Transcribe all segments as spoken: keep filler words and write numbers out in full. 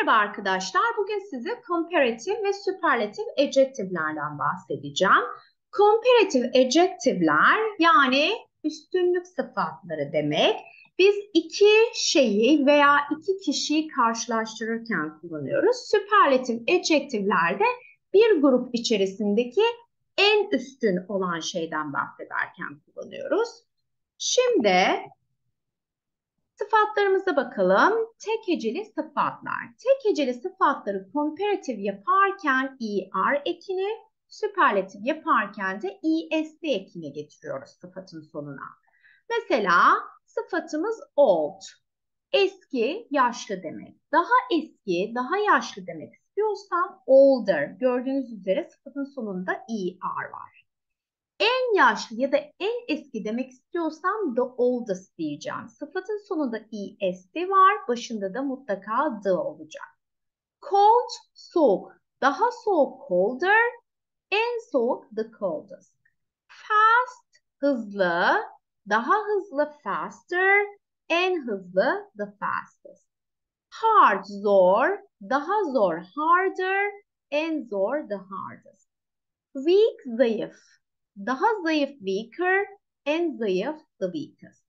Merhaba arkadaşlar. Bugün size comparative ve superlative adjective'lerden bahsedeceğim. Comparative adjective'ler yani üstünlük sıfatları demek. Biz iki şeyi veya iki kişiyi karşılaştırırken kullanıyoruz. Superlative adjective'lerde bir grup içerisindeki en üstün olan şeyden bahsederken kullanıyoruz. Şimdi sıfatlarımıza bakalım. Tek heceli sıfatlar. Tek heceli sıfatları comparative yaparken er ekini, superlative yaparken de est ekini getiriyoruz sıfatın sonuna. Mesela sıfatımız old. Eski, yaşlı demek. Daha eski, daha yaşlı demek istiyorsam older. Gördüğünüz üzere sıfatın sonunda er var. En yaşlı ya da en eski demek istiyorsam the oldest diyeceğim. Sıfatın sonunda est var, başında da mutlaka the olacak. Cold, soğuk. Daha soğuk colder, en soğuk the coldest. Fast, hızlı. Daha hızlı faster, en hızlı the fastest. Hard, zor. Daha zor harder, en zor the hardest. Weak, zayıf. Daha zayıf weaker, en zayıf the weakest.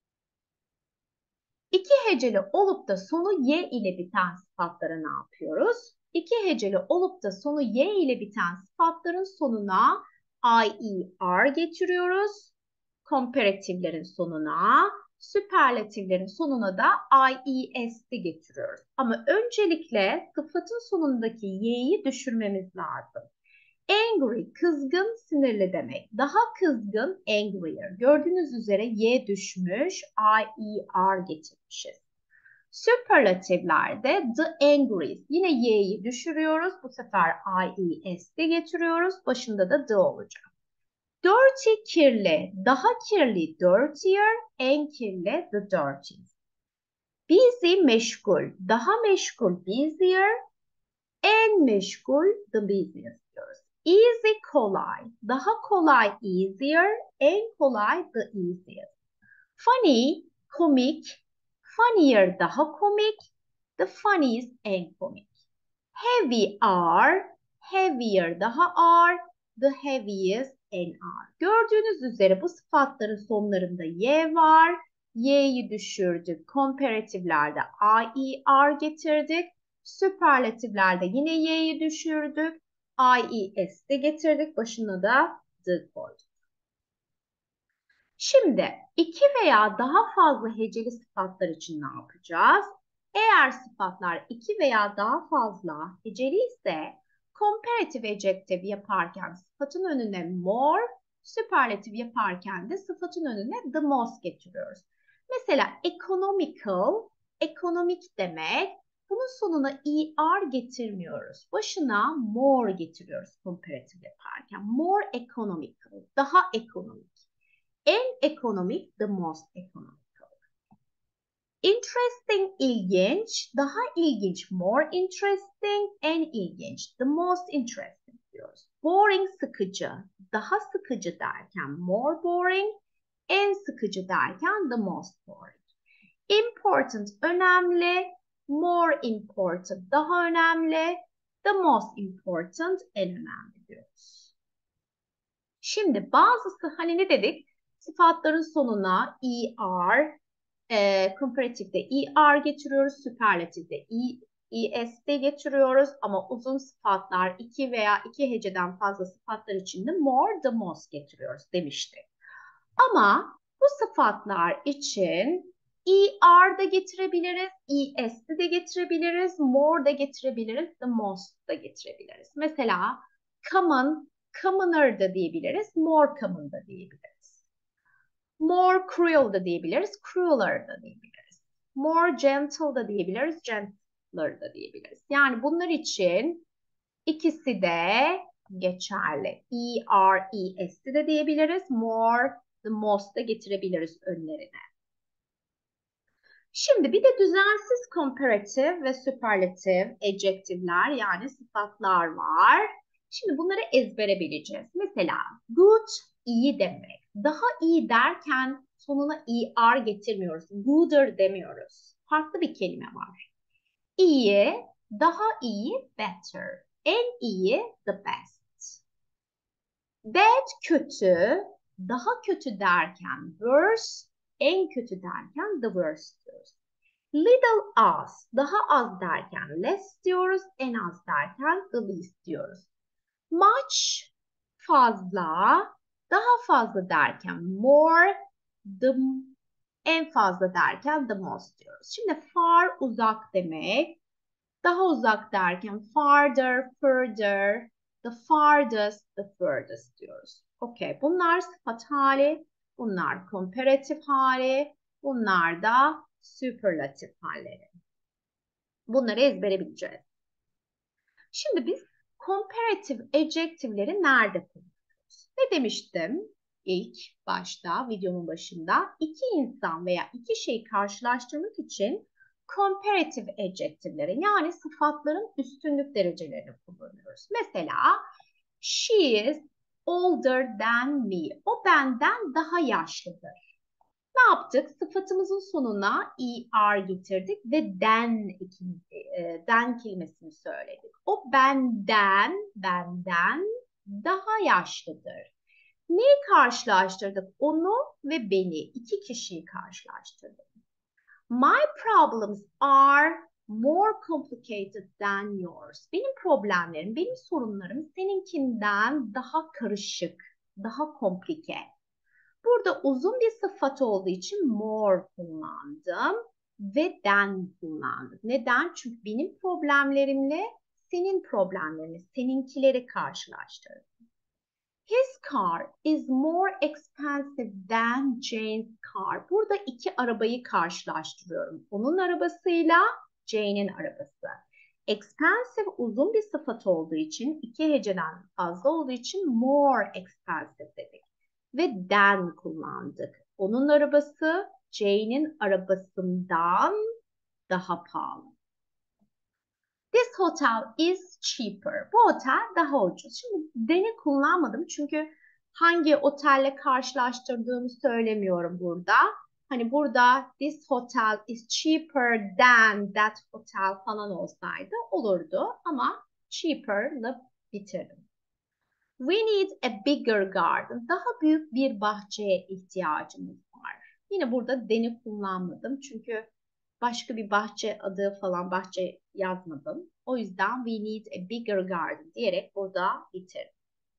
İki heceli olup da sonu y ile biten sıfatlara ne yapıyoruz? İki heceli olup da sonu y ile biten sıfatların sonuna ier getiriyoruz. Comparative'lerin sonuna, süperlatiflerin sonuna da iest'i getiriyoruz. Ama öncelikle sıfatın sonundaki y'yi düşürmemiz lazım. Angry, kızgın, sinirli demek. Daha kızgın, angrier. Gördüğünüz üzere y düşmüş, ier getirmişiz. Superlatiflerde the angriest. Yine y'yi düşürüyoruz. Bu sefer iest'i getiriyoruz. Başında da the olacak. Dirty, kirli. Daha kirli, dirtier. En kirli, the dirtiest. Busy, meşgul. Daha meşgul, busier. En meşgul, the busiest diyoruz. Easy, kolay. Daha kolay, easier. En kolay, the easiest. Funny, komik. Funnier, daha komik. The funniest, en komik. Heavy, ağır. Heavier, daha ağır. The heaviest, en ağır. Gördüğünüz üzere bu sıfatların sonlarında y var. Y'yi düşürdük. Comparative'lerde ier getirdik. Süperlatiflerde yine y'yi düşürdük. iest'i getirdik. Başına da the koyduk. Şimdi iki veya daha fazla heceli sıfatlar için ne yapacağız? Eğer sıfatlar iki veya daha fazla heceli ise comparative adjective yaparken sıfatın önüne more, süperlatif yaparken de sıfatın önüne the most getiriyoruz. Mesela economical, ekonomik demek. Bunun sonuna er getirmiyoruz. Başına more getiriyoruz comparative yaparken. More economical, daha ekonomik. En ekonomik, the most economical. Interesting, ilginç. Daha ilginç, more interesting. En ilginç, the most interesting diyoruz. Boring, sıkıcı. Daha sıkıcı derken more boring. En sıkıcı derken the most boring. Important, önemli. More important, daha önemli. The most important, en önemli diyoruz. Şimdi bazısı hani ne dedik? Sıfatların sonuna er, e, comparatif'de er getiriyoruz, süperlatif'de est getiriyoruz ama uzun sıfatlar iki veya iki heceden fazla sıfatlar için de more, the most getiriyoruz demiştik. Ama bu sıfatlar için er de getirebiliriz, est'i de getirebiliriz, more da getirebiliriz, the most da getirebiliriz. Mesela common, commoner da diyebiliriz, more common da diyebiliriz. More cruel da diyebiliriz, crueler da diyebiliriz. More gentle da diyebiliriz, gentler da diyebiliriz. Yani bunlar için ikisi de geçerli. Er, est'i de diyebiliriz, more, the most da getirebiliriz önlerine. Şimdi bir de düzensiz comparative ve superlative adjective'ler yani sıfatlar var. Şimdi bunları ezbere bileceğiz. Mesela good, iyi demek. Daha iyi derken sonuna er getirmiyoruz. Gooder demiyoruz. Farklı bir kelime var. İyi, Daha iyi, better. En iyi, the best. Bad, kötü. Daha kötü derken worse, en kötü derken the worst diyoruz. Little az, daha az derken less diyoruz, en az derken the least diyoruz. Much, fazla, daha fazla derken more, the, en fazla derken the most diyoruz. Şimdi far, uzak demek. Daha uzak derken farther, further, the farthest, the furthest diyoruz. Okey, bunlar sıfat hali, bunlar komparatif hali, bunlar da superlatif halleri. Bunları ezbere bileceğiz. Şimdi biz comparative adjective'leri nerede kullanıyoruz? Ne demiştim ilk başta, videonun başında? İki insan veya iki şeyi karşılaştırmak için comparative adjective'leri yani sıfatların üstünlük derecelerini kullanıyoruz. Mesela she is older than me. O benden daha yaşlıdır. Ne yaptık? Sıfatımızın sonuna er getirdik ve den, e, den kelimesini söyledik. O benden, benden daha yaşlıdır. Neyi karşılaştırdık? Onu ve beni, iki kişiyi karşılaştırdık. My problems are more complicated than yours. Benim problemlerim, benim sorunlarım seninkinden daha karışık, daha komplike. Burada uzun bir sıfat olduğu için more kullandım ve than kullandım. Neden? Çünkü benim problemlerimle senin problemlerini, seninkileri karşılaştırdım. His car is more expensive than Jane's car. Burada iki arabayı karşılaştırıyorum. Onun arabasıyla Jane'in arabası. Expensive uzun bir sıfat olduğu için, iki heceden fazla olduğu için more expensive dedik. Ve than kullandık. Onun arabası Jane'in arabasından daha pahalı. This hotel is cheaper. Bu otel daha ucuz. Şimdi than'i kullanmadım çünkü hangi otelle karşılaştırdığımı söylemiyorum burada. Hani burada this hotel is cheaper than that hotel falan olsaydı olurdu ama cheaper'la bitirdim. We need a bigger garden. Daha büyük bir bahçeye ihtiyacımız var. Yine burada than'i kullanmadım çünkü başka bir bahçe adı falan bahçe yazmadım. O yüzden we need a bigger garden diyerek burada bitirdim.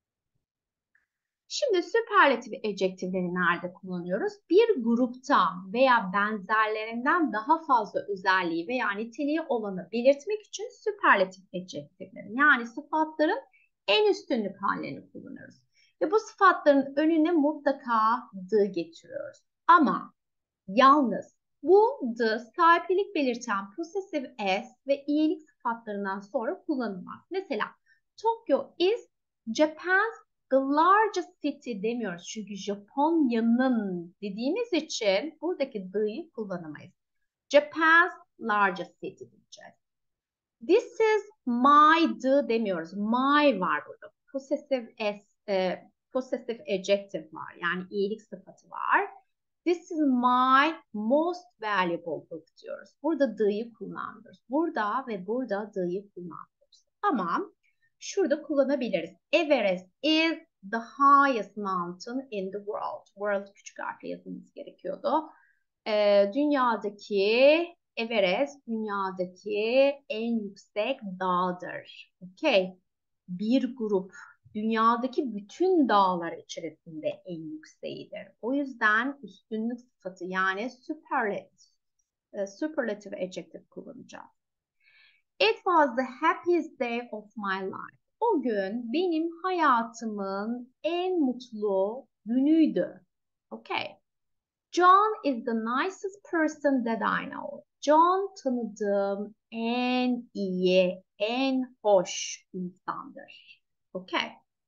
Şimdi süperlatif adjective'leri nerede kullanıyoruz? Bir grupta veya benzerlerinden daha fazla özelliği veya niteliği olanı belirtmek için süperlatif adjective'leri yani sıfatların en üstünlük hallerini kullanıyoruz. Ve bu sıfatların önüne mutlaka the getiriyoruz. Ama yalnız bu the sahiplilik belirten possessive s ve iyilik sıfatlarından sonra kullanılmaz. Mesela Tokyo is Japan's the largest city demiyoruz. Çünkü Japonya'nın dediğimiz için buradaki the'yi kullanamayız. Japan's largest city diyeceğiz. This is my the demiyoruz. My var burada. Possessive s, e, possessive adjective var. Yani iyilik sıfatı var. This is my most valuable book diyoruz. Burada the'yi kullanıyoruz. Burada ve burada the'yi kullanıyoruz. Ama şurada kullanabiliriz. Everest is the highest mountain in the world. World küçük harfle yazılması gerekiyordu. Ee, dünyadaki Everest dünyadaki en yüksek dağdır. Okay. Bir grup dünyadaki bütün dağlar içerisinde en yükseğidir. O yüzden üstünlük sıfatı yani superlative, superlative adjective kullanacağız. It was the happiest day of my life. O gün benim hayatımın en mutlu günüydü. Okay. John is the nicest person that I know. John tanıdığım en iyi, en hoş insandır. Okay.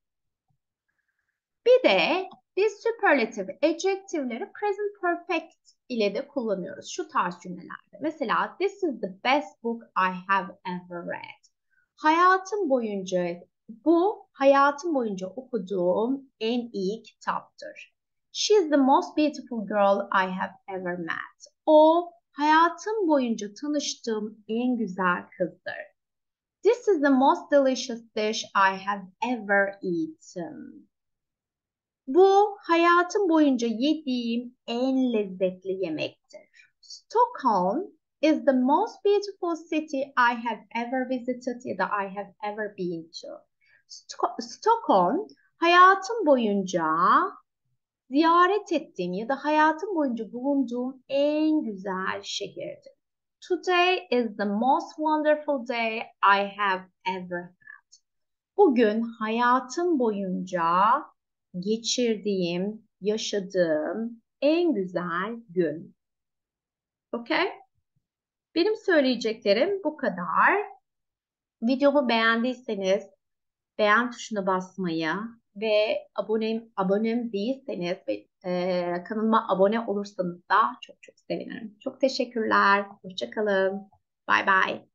Bir de biz superlative adjective'leri present perfect ile de kullanıyoruz. Şu tarz cümlelerde. Mesela this is the best book I have ever read. Hayatım boyunca bu hayatım boyunca okuduğum en iyi kitaptır. She is the most beautiful girl I have ever met. O hayatım boyunca tanıştığım en güzel kızdır. This is the most delicious dish I have ever eaten. Bu hayatım boyunca yediğim en lezzetli yemektir. Stockholm is the most beautiful city I have ever visited ya da I have ever been to. Sto- Stockholm hayatım boyunca ziyaret ettiğim ya da hayatım boyunca bulunduğum en güzel şehirdi. Today is the most wonderful day I have ever had. Bugün hayatım boyunca geçirdiğim, yaşadığım en güzel gün. Okay? Benim söyleyeceklerim bu kadar. Videomu beğendiyseniz beğen tuşuna basmayı ve abone abonem değilseniz ve e, kanalıma abone olursanız da çok çok sevinirim. Çok teşekkürler. Hoşça kalın. Bye bye.